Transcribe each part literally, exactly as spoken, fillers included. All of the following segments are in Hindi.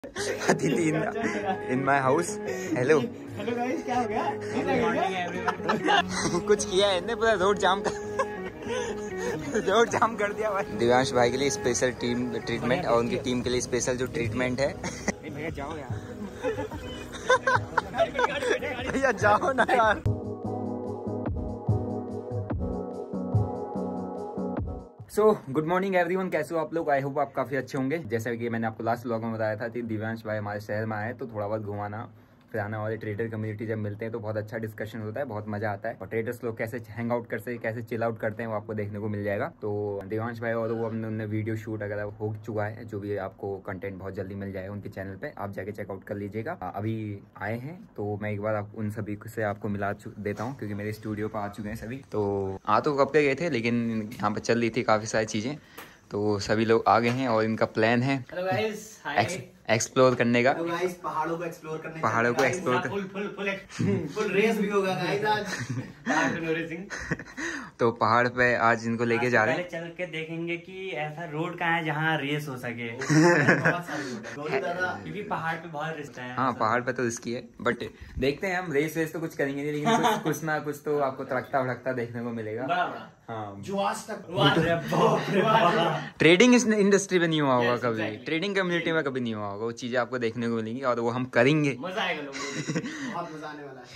अतिथि in in my house. Hello hello guys, क्या हो गया? कुछ किया है इन्हें, पूरा रोड जाम कर रोड जाम कर दिया भाई। दिव्यांश भाई के लिए स्पेशल टीम ट्रीटमेंट और उनकी टीम के लिए स्पेशल जो ट्रीटमेंट है। भैया जाओ यार, भैया जाओ ना यार। सो गुड मॉर्निंग एवरीवन, कैसे हो आप लोग? आई होप आप काफी अच्छे होंगे। जैसा कि मैंने आपको लास्ट व्लॉग में बताया था कि दिव्यांश भाई हमारे शहर में आए तो थोड़ा बहुत घुमाना फिराना, और ट्रेडर कम्युनिटी जब मिलते हैं तो बहुत अच्छा डिस्कशन होता है, बहुत मजा आता है। और ट्रेडर्स लोग कैसे हैंग आउट करते हैं, कैसे चिल आउट करते हैं, वो आपको देखने को मिल जाएगा। तो दिव्यांश भाई और वो हमने वीडियो शूट वगैरह हो चुका है, जो भी आपको कंटेंट बहुत जल्दी मिल जाएगा उनके चैनल पे, आप जाके चेकआउट कर लीजिएगा। अभी आए हैं तो मैं एक बार आप उन सभी से आपको मिला देता हूँ, क्योंकि मेरे स्टूडियो पर आ चुके हैं सभी। तो आ तो कब के गए थे, लेकिन यहाँ पर चल रही थी काफी सारी चीजें, तो सभी लोग आ गए हैं और इनका प्लान है एक्सप्लोर करने का। तो गाइस पहाड़ों को एक्सप्लोर करने का, पहाड़ों को एक्सप्लोर कर... full full full full race भी होगा गाइस आज। तो पहाड़ पे आज इनको लेके जा रहे हैं। चल के देखेंगे कि ऐसा रोड कहाँ है जहाँ रेस हो सके। बहुत सारी रोड है क्योंकि पहाड़ पे बहुत रिस्क है। हाँ, पहाड़ पे तो रिस्की है, बट देखते हैं हम। रेस वेस तो कुछ करेंगे नहीं, लेकिन कुछ, कुछ ना कुछ तो आपको तड़कता भड़कता देखने को मिलेगा। हाँ, जो आज तक ट्रेडिंग इंडस्ट्री में नहीं हुआ होगा कभी, ट्रेडिंग कम्युनिटी में कभी नहीं हुआ होगा, वो चीजें आपको देखने को मिलेंगी और वो हम करेंगे। मजा आएगा लोगों को। बहुत मजा आने वाला है।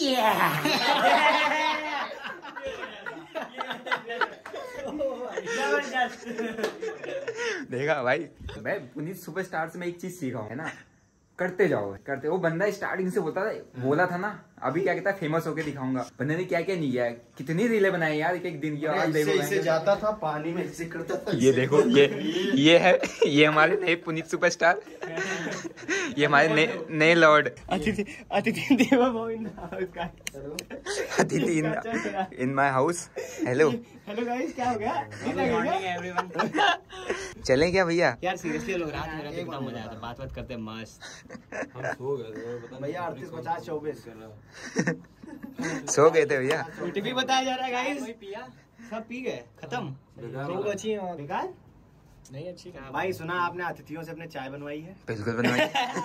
देखा भाई, मैं पुनीत सुपरस्टार से मैं एक चीज सीखा हूँ, है ना, करते जाओ करते। वो बंदा स्टार्टिंग से बोलता था, बोला था ना, अभी क्या कहता है, फेमस होके दिखाऊंगा। बंदे ने क्या क्या नहीं किया, कितनी रीलें बनाई यार एक एक दिन की। आज देखो, इससे जाता था पानी में, इससे करता था। ये देखो, ये ये है, ये हमारे नए पुनीत सुपरस्टार, ये हमारे नए नए लॉर्ड अतिथि अतिथि देवा अतिथि in in my house. Hello hello guys, क्या हो गया? चलें क्या भैया? यार सीरियसली लोग रात में रहते कितना मजा आता है, बात बात करते हैं मस्त। हम सो गए भैया, अड़तीस पचास चौबीस सो गए थे भैया। ओटीपी बताया जा रहा है गाइस, सब पी गए, खत्म। तो अच्छी है बेकार नहीं अच्छी कहा भाई। सुना आपने अतिथियों से अपने चाय बनवाई है? बिल्कुल बनवाई।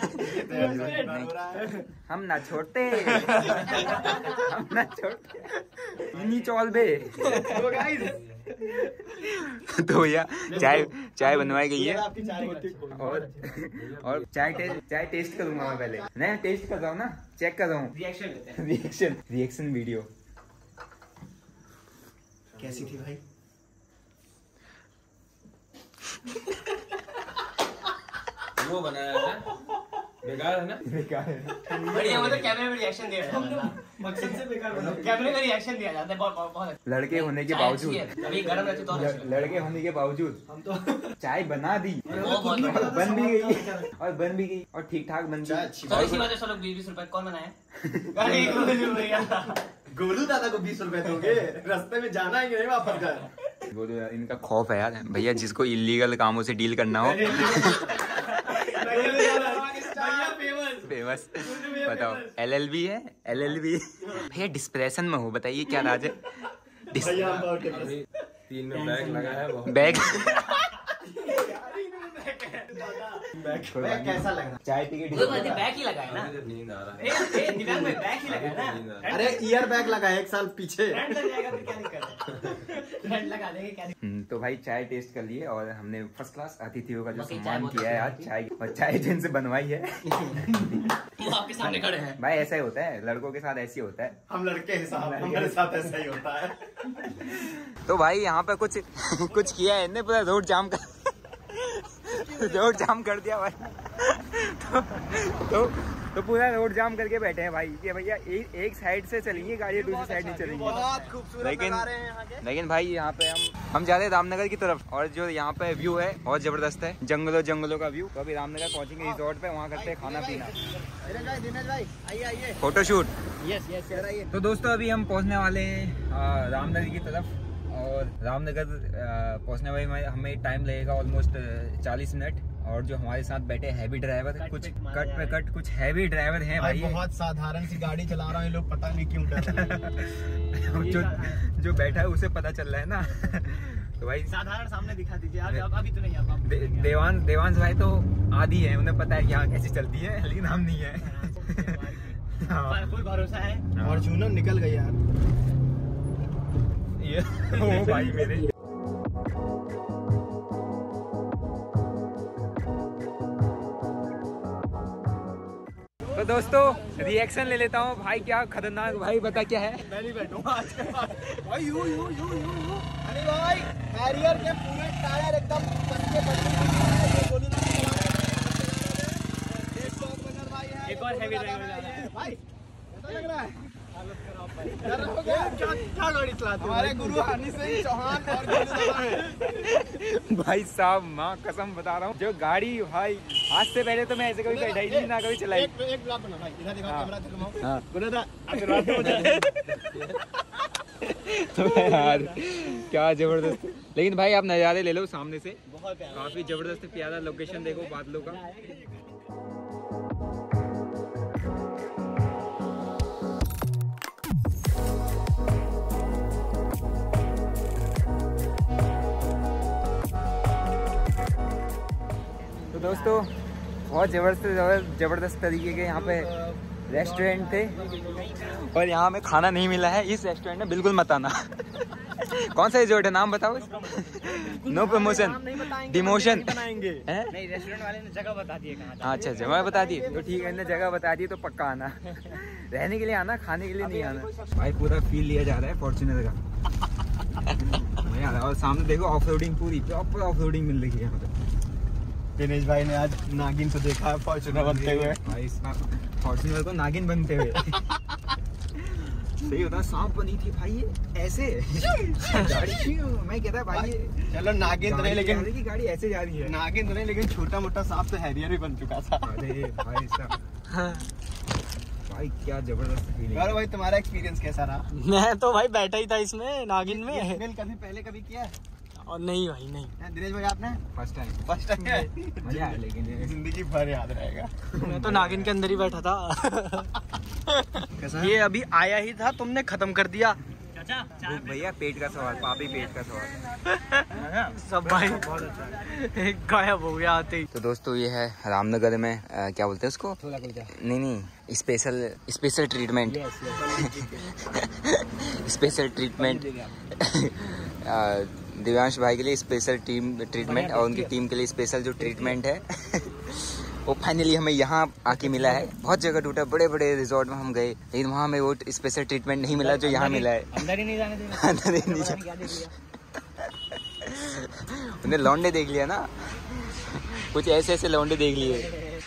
हम ना छोड़ते हम ना छोड़ते इन्हीं चौल बे। तो गाइस, तो भैया चाय चाय बनवाई गई है, आपकी चाय और और चाय टे, चाय टेस्ट करूंगा मैं पहले। नहीं, टेस्ट कर रहा हूँ ना, चेक कर रहा हूँ। रिएक्शन लेते हैं। रिएक्शन रिएक्शन वीडियो कैसी थी भाई? वो बनाया है, बेकार है ना? बेकार है। बढ़िया, मतलब कैमरे में रिएक्शन दिया जाता है, मकसद से बेकार बना। कैमरे में रिएक्शन दिया जाता है। बहुत बहुत लड़के होने के बावजूद, अभी गर्म रहती तो ल- लड़के होने के बावजूद हम तो चाय बना दी और बन भी गई, और बन भी गई और ठीक ठाक बन चाय गई। अच्छी चलो इसी वजह से लोग बीस बीस रुपए कौन बनाया? अरे गोलू भैया, गोलू दादा को बीस रुपए दोगे? रास्ते में जाना ही नहीं वापस घर। वो तो यार इनका खौफ है यार भैया, जिसको इलीगल कामों से डील करना हो। फेमस बताओ, एल एल बी है, एल एल बी भैया डिस्प्रेशन में हो, बताइए क्या राज है? तीन में बैग लगा है, बैग बैग कैसा लग रहा? चाय पी के बैक ही लगाया ना। नींद आ रहा है। ए, ए, दिमाग में बैक ही लगाया ना। अरे ईयर बैग लगा है एक साल पीछे। फ्रंट लग जाएगा फिर क्या दिक्कत है? फ्रंट लगा देंगे क्या दिक्कत? हम्म, तो भाई चाय टेस्ट कर लिए और हमने फर्स्ट क्लास अतिथियों का जो बाकी चाय सम्मान बहुत किया है आज, चाय और चाय जिनसे बनवाई है। वो आपके सामने खड़े हैं। भाई ऐसा ही होता है, लड़कों के साथ ऐसे ही होता है। हम लड़के हैं साहब, हमारे साथ ऐसा ही होता है। तो भाई यहाँ पे कुछ कुछ किया है इन्हें, पूरा रोड जाम कर रोड जाम कर दिया भाई। तो, तो तो पूरा रोड जाम करके बैठे हैं भाई कि भैया एक, एक साइड से चलेंगे गाड़ी, दूसरी साइड नहीं चलेंगी। बहुत खूबसूरत लेकिन नज़ारे हैं यहाँ के। लेकिन भाई यहाँ पे हम हम जा रहे हैं रामनगर की तरफ, और जो यहाँ पे व्यू है बहुत जबरदस्त है, जंगलों जंगलों का व्यू। तो अभी रामनगर पहुंचेंगे रिजॉर्ट पे, वहाँ करते हैं खाना पीना, दिनेश भाई आइए आइए। फोटोशूट। Yes yes yes. तो दोस्तों अभी हम पहुंचने वाले हैं आ, रामनगर की तरफ, और रामनगर पहुंचने में हमें टाइम लगेगा ऑलमोस्ट चालीस मिनट। और जो हमारे साथ बैठे हैवी ड्राइवर, कुछ कट पे कट कुछ हैवी ड्राइवर हैं भाई। बहुत साधारण सी गाड़ी चला रहा हूँ, लोग पता नहीं क्यों डर रहे हैं। जो जो बैठा है उसे पता चल रहा है ना। तो भाई साधारण सामने दिखा दीजिए आप, अब अभी तो नहीं आप, आप दे, देवांश देवांश भाई तो आदि है, उन्हें पता है कि यहाँ कैसे चलती है, लेकिन हम नहीं है। हाँ। फुल भरोसा है। फॉर्च्यूनर निकल गई यार ये ओ भाई मेरे। तो दोस्तों रिएक्शन ले लेता हूँ भाई, क्या खतरनाक भाई, बता क्या है। मैं नहीं बैठूंगा आज के बाद भाई। यू यू यू यू यू अरे भाई हैरियर के पूरे टायर एकदम पत्ते पत्ते ये गोलू ना एक शॉट बनर भाई है। एक और हेवी ड्राइवर जा रहा है भाई, कैसा लग रहा है? हालत खराब भाई। डर हो गया क्या क्या गाड़ी चलाते हो? हमारे गुरु हनी सिंह चौहान और गोलू दादा है। भाई साहब माँ कसम बता रहा हूँ, जो गाड़ी भाई आज से पहले तो मैं ऐसे कभी बैठा ही नहीं, ना कभी चलाई। एक एक ब्लॉग बना भाई, इधर दिखाओ, कैमरा दिखाओ। हाँ। गोलू दादा आशीर्वाद दो मुझे। तो यार क्या जबरदस्त। लेकिन भाई आप नज़ारे ले लो सामने से, बहुत प्यारा। काफी जबरदस्त प्यारा लोकेशन देखो बादलों का। तो दोस्तों बहुत जबरदस्त जबरदस्त तरीके के यहाँ पे रेस्टोरेंट थे, और यहाँ में खाना नहीं मिला है। इस रेस्टोरेंट में बिल्कुल मत आना। कौन सा रिजॉर्ट है, नाम बताओ। नो प्रमोशन, डिमोशन है। नहीं, रेस्टोरेंट वाले ने जगह बता दी है कहाँ हाँ अच्छा जगह बता दी, तो ठीक है, इन्हें जगह बता दी तो पक्का आना। रहने के लिए आना, खाने के लिए नहीं आना। भाई पूरा फील लिया जा रहा है फॉर्च्यूनर का। मजा आ रहा है। और सामने देखो ऑफ रोडिंग, पूरी प्रॉपर ऑफ रोडिंग मिल रही है यहाँ पे। दिनेश भाई ने आज नागिन को देखा है फॉर्च्यूनर बनते हुए। भाई फॉर्च्यूनर को नागिन बनते हुए। सही होता, सांप बनी थी भाई ये ऐसे। गाड़ी मैं कहता भाई ये चलो नागिन तो नहीं, लेकिन की गाड़ी ऐसे जा रही है। नागिन तो नहीं, लेकिन छोटा मोटा सांप तो हैरियर भी बन चुका था। अरे भाई साहब, भाई क्या जबरदस्त फीलिंग। गौरव भाई तुम्हारा एक्सपीरियंस कैसा रहा? मैं तो भाई बैठा ही था इसमें नागिन में। एक्सपीरियंस कभी पहले कभी किया है? और नहीं भाई नहीं। दिनेश भाई आपने फर्स्ट टाइम फर्स्ट टाइम? मजा आया, लेकिन ये जिंदगी भर याद रहेगा। मैं तो नागिन के अंदर ही बैठा था। ये अभी आया ही था, तुमने खत्म कर दिया। वो भैया पेट का सवाल, पापी पेट का सवाल। सब भाई एक गायब हो गया आते ही। तो दोस्तों ये है रामनगर में आ, क्या बोलते हैं उसको, नहीं नहीं special special treatment. Special treatment Divyansh भाई के लिए स्पेशल टीम ट्रीटमेंट, और उनकी टीम के लिए स्पेशल जो ट्रीटमेंट है वो फाइनली हमें यहाँ आके मिला है। बहुत जगह ढूंढा, बड़े बड़े रिजॉर्ट में हम गए, लेकिन वहाँ हमें वो स्पेशल ट्रीटमेंट नहीं मिला जो यहाँ मिला है। अंदर ही नहीं जाने देना। अंदर ही नहीं जाने। उन्हें लौंडे देख लिया ना, कुछ ऐसे ऐसे लौंडे देख लिए।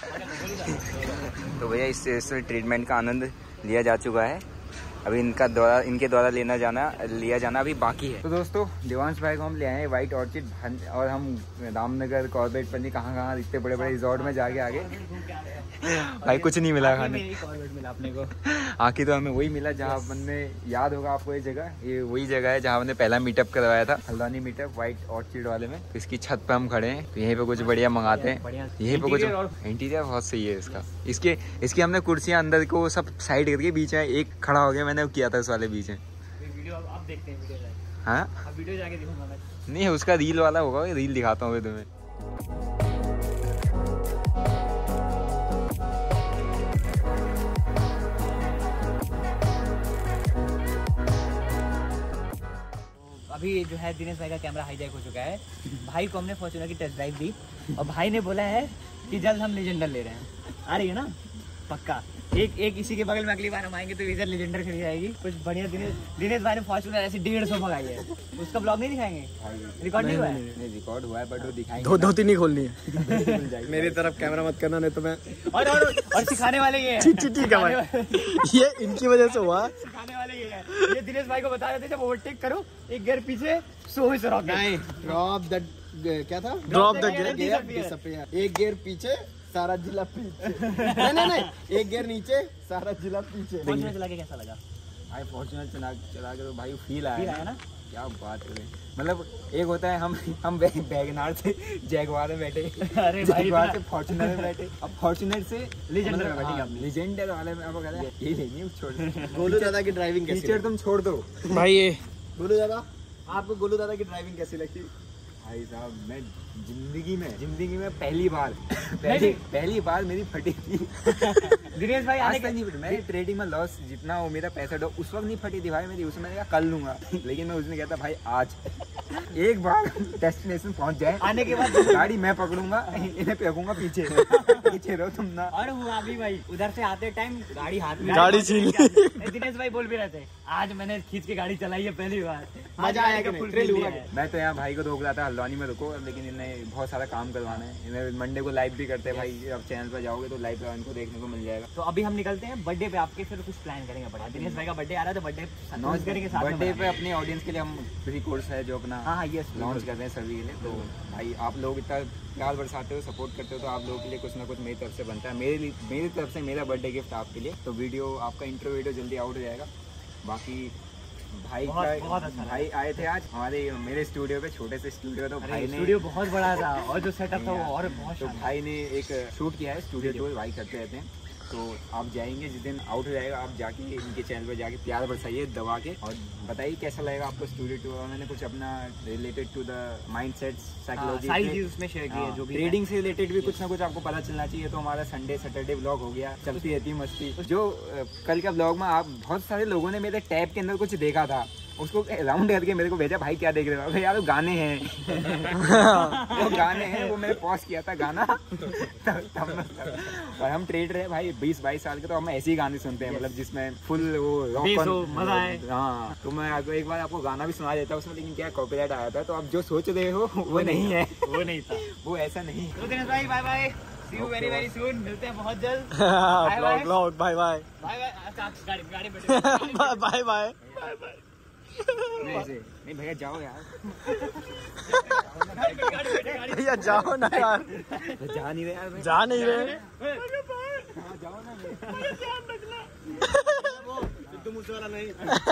तो भैया इस ट्रीटमेंट का आनंद लिया जा चुका है, अभी इनका द्वारा इनके द्वारा लेना जाना लिया जाना अभी बाकी है। तो दोस्तों देवांश भाई को हम ले आए हैं व्हाइट ऑर्चिड, और हम रामनगर कॉर्बेट पन्नी कहाँ कहाँ इतने बड़े बड़े रिजॉर्ट में जाके आगे भाई कुछ नहीं मिला खाने। मिला अपने को आखिर तो हमें वही मिला जहाँ हमने, याद होगा आपको ये जगह, ये वही जगह है जहाँ हमने पहला मीटअप करवाया था, हल्द्वानी मीटअप व्हाइट ऑर्चिड वाले में। तो इसकी छत पे हम खड़े हैं, तो यहीं पे कुछ बढ़िया मंगाते हैं। यहीं पे कुछ इंटीरियर बहुत सही है इसका। इसके इसकी हमने कुर्सियाँ अंदर को सब साइड करके बीच में एक खड़ा हो गया, मैंने किया था उस वाले बीच में। वीडियो अब देखते हैं, वीडियो हाँ अब वीडियो जाके दिखाऊंगा मैं। नहीं उसका रील वाला होगा, रील दिखाता हूँ तुम्हें। अभी जो है दिनेश भाई का कैमरा हाईजैक हो चुका है। भाई को हमने फॉर्च्यूनर की टेस्ट ड्राइव दी, और भाई ने बोला है कि जल्द हम लेजेंडर ले रहे हैं। आ रही है ना पक्का। एक एक इसी के बगल में अगली बार हम आएंगे तो इधर लेजेंडर खड़ी जाएगी कुछ बढ़िया। दिनेश दिनेश भाई ने फॉर्च्यूनर ऐसे डेढ़ सौ मंगाई है, उसका ब्लॉग नहीं दिखाएंगे? रिकॉर्ड नहीं हुआ है? नहीं रिकॉर्ड हुआ है, बट वो दिखाएंगे। दो धोती नहीं खोलनी है। मेरी तरफ कैमरा मत करना, नहीं तो मैं और और, और सिखाने वाले ये हैं। ठीक है भाई, ये इनकी वजह से हुआ। सिखाने वाले ये हैं। ये दिनेश भाई को बता रहे थे जब ओवरटेक करो एक गियर पीछे सो से रॉकेट। नहीं, ड्रॉप द क्या था? Drop the gear disappear. एक गियर पीछे सारा जिला पीछे। नहीं नहीं नहीं, एक गियर नीचे सारा जिला पीछे। फॉर्च्यूनर चला के कैसा लगा? भाई फॉर्च्यूनर चला चला के तो भाई फील आया, आया ना, क्या बात करें। मतलब एक होता है हम हम वैगनार से जैगवार में बैठे, अरे भाई जैगवार से फॉर्च्यूनर में बैठे, अब फॉर्च्यूनर से लेजेंडर में बैठी आपने। लेजेंडर वाले में अब ये लेनी छोड़। गोलू दादा की ड्राइविंग कैसी टीचर तुम छोड़ दो भाई। ये गोलू दादा आपको गोलू दादा की ड्राइविंग कैसी लगती? भाई साहब मैं जिंदगी में जिंदगी में पहली बार पहली पहली बार मेरी फटी थी। दिनेश भाई आने आज तक नहीं फटी। मैंने ट्रेडिंग में लॉस जितना वो मेरा पैसा डो उस वक्त नहीं फटी थी भाई मेरी, उसमें मैंने कहा कर लूंगा। लेकिन मैं उसने कहता भाई आज एक बार डेस्टिनेशन पहुंच जाए आने के बाद गाड़ी मैं पकड़ूंगा, इन्हें फेंकूंगा पीछे पीछे रहो तुम ना। और हुआ भी भाई उधर से आते टाइम गाड़ी हाथ में गाड़ी छीन ली। दिनेश भाई बोल भी रहे थे आज मैंने खींच के गाड़ी चलाई है पहली बार, मजा आया कि फुल थ्रिल हुआ। है। मैं तो यहाँ भाई को रोक रहा था हल्द्वानी में रुको, लेकिन इन्हें बहुत सारा काम करवाना है। इन्हें मंडे को लाइव भी करते हैं भाई, अब चैनल पर जाओगे तो लाइव इनको देखने को मिल जाएगा। तो अभी हम निकलते हैं बर्थडे पे आपके, फिर कुछ प्लान करेंगे बड़ा। दिनेश भाई का बर्थडे आ रहा है तो बर्थडे लॉन्च करेंगे साथ में। बर्थडे पे अपने ऑडियंस के लिए हम फ्री कोर्स है जो अपना हाँ हाँ ये लॉन्च कर रहे हैं सभी के लिए। तो भाई आप लोग इतना प्यार बरसाते हो, सपोर्ट करते हो, तो आप लोगों के लिए कुछ ना कुछ मेरी तरफ से बनता है। मेरे लिए मेरी तरफ से मेरा बर्थडे गिफ्ट आपके लिए। तो वीडियो आपका इंट्रो वीडियो जल्दी आउट हो जाएगा। बाकी भाई बहुत- का बहुत अच्छा भाई आए थे आज हमारे मेरे स्टूडियो पे, छोटे से स्टूडियो। तो भाई ने स्टूडियो बहुत बड़ा था और जो सेटअप था वो और बहुत तो शानदार। भाई ने एक शूट किया है स्टूडियो टूर, भाई करते रहते हैं। तो आप जाएंगे जिस दिन आउट हो जाएगा, आप जाके इनके चैनल पर जाके प्यार बरसाइए दबा के, और बताइए कैसा लगेगा आपको स्टूडियो टूर। और मैंने कुछ अपना related to the mind set psychology सारी चीज उसमें शेयर की है जो भी ट्रेडिंग से रिलेटेड भी कुछ ना कुछ आपको पता चलना चाहिए। तो हमारा संडे सैटरडे व्लॉग हो गया, चलती रहती है मस्ती। जो अ, कल का व्लॉग में आप बहुत सारे लोगों ने मेरे टैब के अंदर कुछ देखा था, उसको राउंड करके मेरे को भेजा, भाई क्या देख रहे हो यार? वो गाने हैं वो गाने हैं, वो मैंने पॉज किया था गाना तब, तब और हम ट्रेडर है भाई बीस बाईस साल के, तो हम ऐसे ही गाने सुनते हैं, मतलब जिसमें फुल वो Bass रॉक हो, मजा आए। हाँ, तो मैं आपको एक बार आपको गाना भी सुना देता उसमें, लेकिन क्या कॉपीराइट आया था। तो आप जो सोच रहे हो वो नहीं है, वो नहीं था। वो ऐसा नहीं। तो दिनेश भाई bye bye, see you very very soon, मिलते हैं बहुत जल्द। Blog blog bye bye bye bye. अच्छा आप गाड़ी गाड़ी बैठे बाय बाय। नहीं ऐसे नहीं भैया, जाओ यार। गाड़ी बैठे गाड़ी भैया जाओ ना यार, जा नहीं रहे यार मैं। जा नहीं रहे। हाँ, जाओ ना मैं। सिद्धू मूसेवाला नहीं।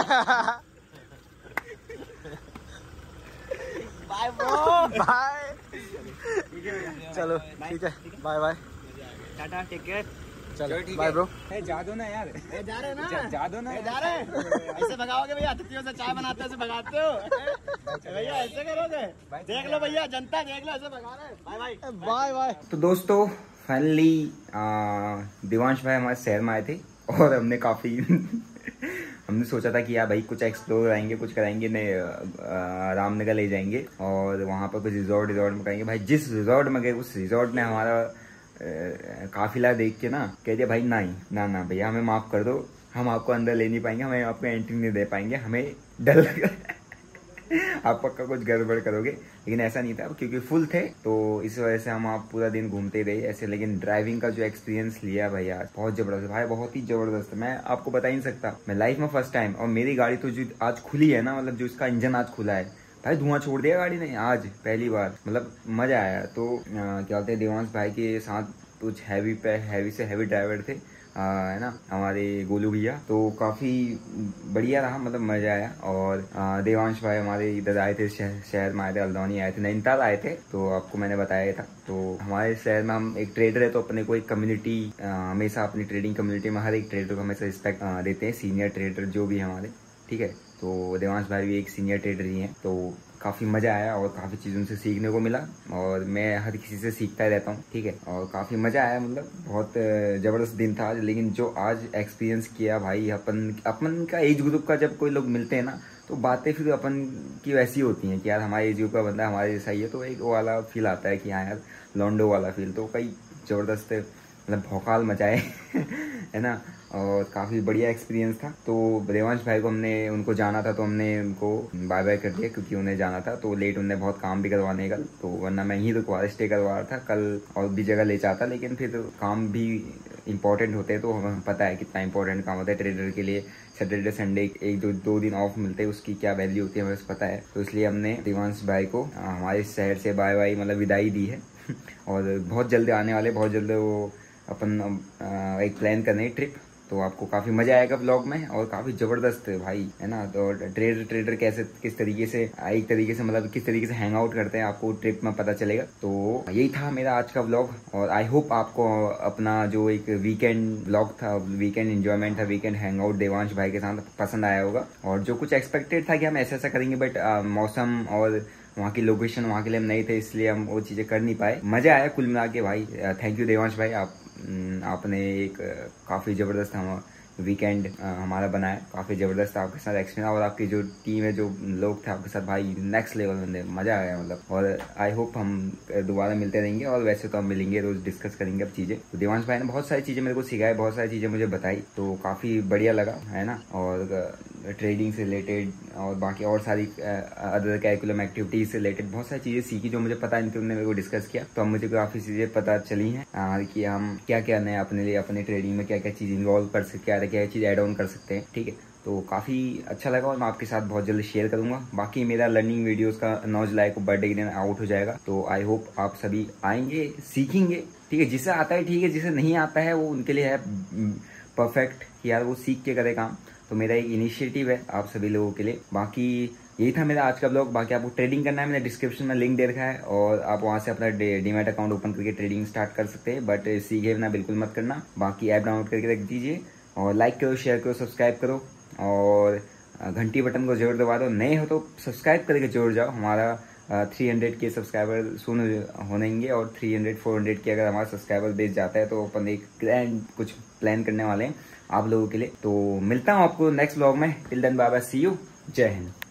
Bye bro. बाय। चलो ठीक है, बाय बाय, टाटा, टेक केयर। चलो ठीक बाय है। ब्रो। ए, जा दो ना यार, जा रहे हैं ना, जा, जा दो ना ए, जा रहे हैं। ऐसे भगाओगे भैया? अतिथियों से चाय बनाते ऐसे भगाते हो भैया? ऐसे करोगे? देख लो भैया, जनता देख लो, ऐसे भगा रहे हैं। Bye bye bye bye. तो दोस्तों फाइनली दिवांश भाई हमारे शहर में आए थे, और हमने काफ़ी हमने सोचा था कि यार भाई कुछ एक्सप्लोर कराएंगे, कुछ कराएंगे, नहीं रामनगर ले जाएंगे और वहाँ पर कुछ रिजॉर्ट रिजॉर्ट में कराएंगे। भाई जिस रिजॉर्ट में गए उस रिजॉर्ट ने हमारा काफिला देख के ना कह दिया भाई नहीं ना ना भैया हमें माफ़ कर दो, हम आपको अंदर ले नहीं पाएंगे, हमें आपको एंट्री नहीं दे पाएंगे, हमें डर लग आप पक्का कुछ गड़बड़ करोगे। लेकिन ऐसा नहीं था क्योंकि फुल थे, तो इस वजह से हम आप पूरा दिन घूमते रहे ऐसे। लेकिन ड्राइविंग का जो एक्सपीरियंस लिया भाई आज बहुत जबरदस्त भाई, बहुत ही जबरदस्त। मैं आपको बता ही नहीं सकता, मैं लाइफ में फर्स्ट टाइम, और मेरी गाड़ी तो जो आज खुली है ना, मतलब जो इसका इंजन आज खुला है भाई, धुआं छोड़ दिया गाड़ी ने आज पहली बार, मतलब मजा आया। तो आ, क्या बोलते हैं देवांश भाई के साथ कुछ हैवी पे हैवी से हैवी ड्राइवर थे, है ना, हमारे गोलू भैया, तो काफ़ी बढ़िया रहा, मतलब मज़ा आया। और आ, देवांश भाई हमारे इधर आए थे, शहर, शहर में आए थे, हल्द्वानी आए थे, नैनीताल आए थे, तो आपको मैंने बताया था। तो हमारे शहर में हम एक ट्रेडर है, तो अपने को एक कम्युनिटी हमेशा अपनी ट्रेडिंग कम्युनिटी में हर एक ट्रेडर को हमेशा रिस्पेक्ट देते हैं, सीनियर ट्रेडर जो भी हमारे, ठीक है। तो देवांश भाई भी एक सीनियर ट्रेडर ही हैं, तो काफ़ी मज़ा आया और काफ़ी चीज़ों से सीखने को मिला, और मैं हर किसी से सीखता ही रहता हूँ, ठीक है। और काफ़ी मज़ा आया, मतलब बहुत ज़बरदस्त दिन था आज। लेकिन जो आज एक्सपीरियंस किया भाई, अपन अपन का एज ग्रुप का जब कोई लोग मिलते हैं ना, तो बातें फिर अपन की वैसी होती हैं कि यार हमारे एज ग्रुप का बंदा हमारे जैसा ही है, तो एक वो वाला फील आता है कि हाँ यार लॉन्डो वाला फील। तो कई ज़बरदस्त मतलब भौकाल मचाए है ना, और काफ़ी बढ़िया एक्सपीरियंस था। तो देवांश भाई को हमने उनको जाना था, तो हमने उनको बाय बाय कर दिया क्योंकि उन्हें जाना था, तो लेट उन्हें बहुत काम भी करवाने कल, तो वरना मैं ही रुकवा स्टे करवा रहा था कल, और भी जगह ले जाता, लेकिन फिर काम भी इंपॉर्टेंट होते हैं, तो हमें पता है कितना इंपॉर्टेंट काम होता है ट्रेडर के लिए। सैटरडे संडे एक दो दो दिन ऑफ मिलते हैं, उसकी क्या वैल्यू होती है हमें पता है। तो इसलिए हमने देवांश भाई को हमारे शहर से बाय बाय मतलब विदाई दी है और बहुत जल्द आने वाले, बहुत जल्द वो अपन एक प्लान करने ट्रिप, तो आपको काफ़ी मज़ा आएगा व्लॉग में, और काफ़ी ज़बरदस्त भाई है ना। तो ट्रेडर ट्रेडर कैसे किस तरीके से एक तरीके से मतलब किस तरीके से हैंग आउट करते हैं आपको ट्रिप में पता चलेगा। तो यही था मेरा आज का व्लॉग, और आई होप आपको अपना जो एक वीकेंड व्लॉग था, वीकेंड एंजॉयमेंट था, वीकेंड हैंग आउट देवांश भाई के साथ पसंद आया होगा। और जो कुछ एक्सपेक्टेड था कि हम ऐसा ऐसा करेंगे, बट मौसम और वहाँ की लोकेशन वहाँ के लिए हम नहीं थे, इसलिए हम वो चीज़ें कर नहीं पाए। मज़ा आया कुल मिला के भाई। थैंक यू देवांश भाई, आप आपने एक काफ़ी ज़बरदस्त हम वीकेंड हमारा बनाया, काफ़ी ज़बरदस्त आपके साथ एक्सपीरियंस, और आपकी जो टीम है, जो लोग थे आपके साथ भाई, नेक्स्ट लेवल में मज़ा आया मतलब। और आई होप हम दोबारा मिलते रहेंगे, और वैसे तो हम मिलेंगे रोज़, डिस्कस करेंगे अब चीज़ें। तो देवांश भाई ने बहुत सारी चीज़ें मेरे को सिखाई, बहुत सारी चीज़ें मुझे बताई, तो काफ़ी बढ़िया लगा है ना। और ट्रेडिंग से रिलेटेड और बाकी और सारी अदर कैरिकुलम एक्टिविटीज से रिलेटेड बहुत सारी चीज़ें सीखी जो मुझे पता नहीं थी, उन्होंने मेरे को डिस्कस किया, तो अब मुझे काफ़ी चीज़ें पता चली हैं कि हम क्या क्या नया अपने लिए अपने ट्रेडिंग में क्या क्या चीज़ इन्वॉल्व कर सकते हैं, क्या क्या चीज़ ऐड ऑन कर सकते हैं। ठीक है, तो काफ़ी अच्छा लगा, और मैं आपके साथ बहुत जल्द शेयर करूंगा। बाकी मेरा लर्निंग वीडियोस का नौ जुलाई को बर्थडे के दिन आउट हो जाएगा, तो आई होप आप सभी आएंगे, सीखेंगे। ठीक है, जिसे आता है ठीक है, जिसे नहीं आता है वो उनके लिए है परफेक्ट कि यार वो सीख के करे काम। तो मेरा एक इनिशिएटिव है आप सभी लोगों के लिए। बाकी यही था मेरा आज का ब्लॉग। बाकी आपको ट्रेडिंग करना है, मैंने डिस्क्रिप्शन में लिंक दे रखा है, और आप वहां से अपना डीमैट अकाउंट ओपन करके ट्रेडिंग स्टार्ट कर सकते हैं, बट सीखे बिना बिल्कुल मत करना। बाकी ऐप डाउनलोड करके रख दीजिए, और लाइक करो, शेयर करो, सब्सक्राइब करो, और घंटी बटन को जरूर दबा दो। नए हो तो सब्सक्राइब करके जरूर जाओ। हमारा थ्री हंड्रेड के सब्सक्राइबर सुन होनेंगे, और थ्री हंड्रेड फोर हंड्रेड के अगर हमारा सब्सक्राइबर बेस जाता है तो अपन एक ग्रैंड कुछ प्लान करने वाले हैं आप लोगों के लिए। तो मिलता हूँ आपको नेक्स्ट ब्लॉग में। Till then bye bye, see you, Jai Hind.